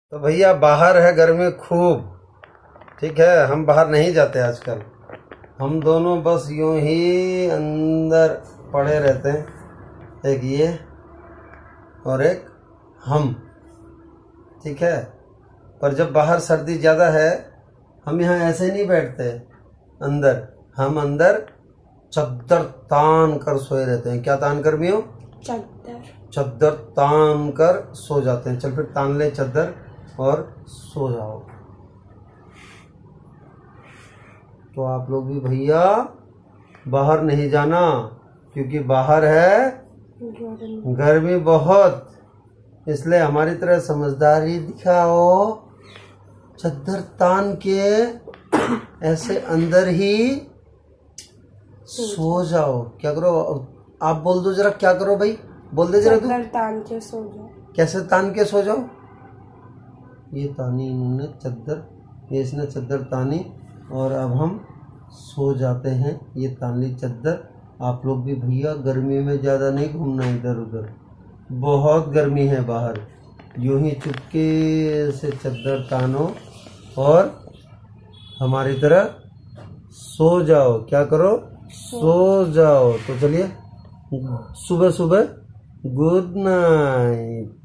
तो भैया बाहर है गर्मी खूब, ठीक है। हम बाहर नहीं जाते आजकल, हम दोनों बस यूं ही अंदर पड़े रहते हैं, एक ये और एक हम, ठीक है। पर जब बाहर सर्दी ज़्यादा है हम यहाँ ऐसे नहीं बैठते अंदर, हम अंदर चद्दर तान कर सोए रहते हैं। क्या तान कर भी हो? चद्दर तान कर सो जाते हैं। चल फिर तान ले चद्दर और सो जाओ। तो आप लोग भी भैया बाहर नहीं जाना, क्योंकि बाहर है गर्मी बहुत, इसलिए हमारी तरह समझदारी दिखाओ। चद्दर तान के ऐसे अंदर ही सो जाओ। क्या करो आप बोल दो जरा, क्या करो भाई, बोल दे जरा तू। चद्दर तान के सो जाओ। कैसे तान के सो जाओ? ये तानी इन्होंने चद्दर, ये इसने चद्दर तानी और अब हम सो जाते हैं। ये तान ली चद्दर। आप लोग भी भैया गर्मी में ज़्यादा नहीं घूमना इधर उधर, बहुत गर्मी है बाहर। यूं ही चुपके से चद्दर तानो और हमारी तरह सो जाओ। क्या करो? सो जाओ। तो चलिए सुबह सुबह गुड नाइट।